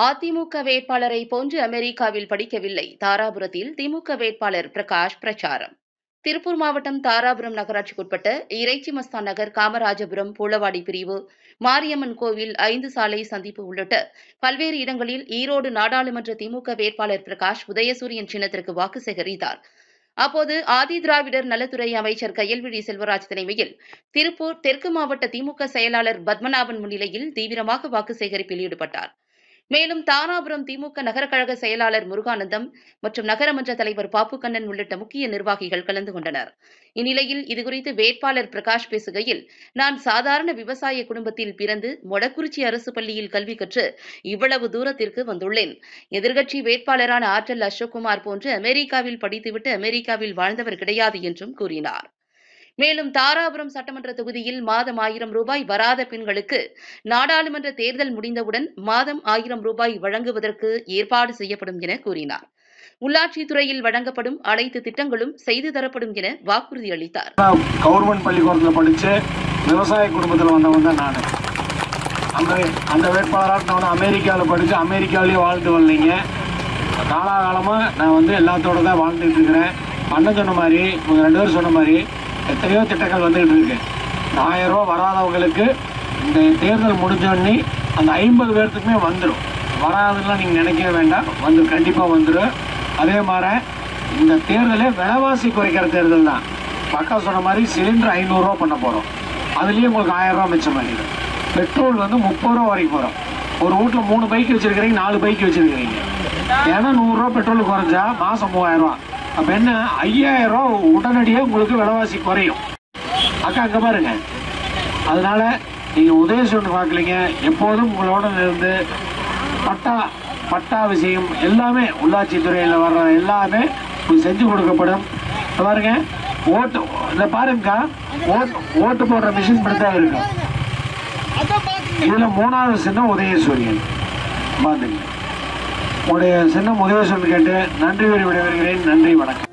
அதிமுக வேட்பாளரை போன்று அமெரிக்காவில் படிக்கவில்லை. தாராபுரத்தில் திமுக வேட்பாளர் பிரகாஷ் பிரச்சாரம். திருப்பூர் மாவட்டம் தாராபுரம் நகராட்சிக்குட்பட்ட இறைச்சிமஸ்தான் நகர், காமராஜபுரம், பூளவாடி பிரிவு, மாரியம்மன் கோவில், 5 சாலை சந்திப்பு உள்ளிட்ட பல்வேறு இடங்களில் ஈரோடு நாடாளுமன்ற திமுக வேட்பாளர் பிரகாஷ் உதயசூரியன் சின்னத்திற்கு வாக்கு சேகரித்தார். அப்போது ஆதி திராவிடர் நலத்துறை அமைச்சர் கயல்விழி செல்வராஜ் தலைமையில் திருப்பூர் தெற்கு மாவட்ட திமுக செயலாளர் பத்மநாபன் முன்னிலையில் தீவிரமாக வாக்கு சேகரிப்பில் ஈடுபட்டார். மேலும் தாராபுரம் திமுக நகர கழக செயலாளர் முருகானந்தம் மற்றும் நகரமன்ற தலைவர் பாப்புக்கண்ணன் உள்ளிட்ட முக்கிய நிர்வாகிகள் கலந்து கொண்டனர். இந்நிலையில் இதுகுறித்து வேட்பாளர் பிரகாஷ் பேசுகையில், நான் சாதாரண விவசாய குடும்பத்தில் பிறந்து மொடக்குறிச்சி அரசு பள்ளியில் கல்வி கற்று இவ்வளவு தூரத்திற்கு வந்துள்ளேன். எதிர்க்கட்சி வேட்பாளரான ஆற்றல் அசோக்குமார் போன்று அமெரிக்காவில் படித்துவிட்டு அமெரிக்காவில் வாழ்ந்தவர் கிடையாது என்றும் கூறினார். மேலும் தாராபுரம் சட்டமன்ற தொகுதியில் மாதம் 1000 ரூபாய் வராத பெண்களுக்கு நாடாளுமன்ற தேர்தல் முடிந்தவுடன் மாதம் 1000 ரூபாய் வழங்குவதற்கு ஏற்பாடு செய்யப்படும் என கூறினார். உள்ளாட்சித்துறையில் வழங்கப்படும் அனைத்து திட்டங்களும் செய்து தரப்படும் என வாக்குறுதி அளித்தார். கவர்மெண்ட் பள்ளிக்கூடத்தில் படிச்சு விவசாய குடும்பத்தில் வந்தவன் தான் நான். அந்த வேட்பாளராக அமெரிக்காவில் படிச்சு அமெரிக்காவிலேயே வாழ்ந்து வரலைங்க. காலாகாலமாக நான் எல்லாத்தோட தான் வாழ்ந்துட்டு இருக்கிறேன். அண்ணன் சொன்ன மாதிரி, இவங்க 2 பேரும் சொன்ன மாதிரி எத்தனையோ திட்டங்கள் வந்துகிட்டு இருக்கு. 1000 ரூபா வராதவங்களுக்கு இந்த தேர்தல் முடிஞ்சோடனே அந்த 50 பேர்த்துக்குமே வந்துடும். வராதுலாம் நீங்கள் நினைக்கவே வேண்டாம், கண்டிப்பாக வந்துடும். அதே மாதிரி இந்த தேர்தலே விலைவாசி குறைக்கிற தேர்தல் தான். பக்கா சொன்ன மாதிரி சிலிண்டர் 500 ரூபா பண்ண போகிறோம். அதுலேயே உங்களுக்கு 1000 ரூபா மிச்சம் பண்ணிடும். பெட்ரோல் 30 ரூபா வரைக்கும் போகிறோம். ஒரு வீட்டில் 3 பைக் வச்சுருக்கிறீங்க, 4 பைக் வச்சுருக்கிறீங்க. ஏன்னா 100 ரூபா பெட்ரோல் குறைஞ்சா மாதம் 3000 ரூபா. அப்போ என்ன, 5000 ரூபா உடனடியாக உங்களுக்கு விலைவாசி குறையும். அக்கா அங்கே பாருங்க. அதனால நீங்கள் உதயசூரியன் பார்க்கலீங்க, எப்போதும் உங்களோட இருந்து பட்டா விஷயம் எல்லாமே உள்ளாட்சித்துறையில் வர்ற எல்லாமே செஞ்சு கொடுக்கப்படும். பாருங்க, ஓட்டு இந்த பாருங்கக்கா, ஓட்டு போடுற மிஷின் படி தான் இருக்கும். இதில் 3வது சின்னம் உதயசூரியன். பார்த்துங்க, உங்களுடைய சின்னம் உதயசூரியன் கேட்டு நன்றி விடைபெறுகிறேன். நன்றி, வணக்கம்.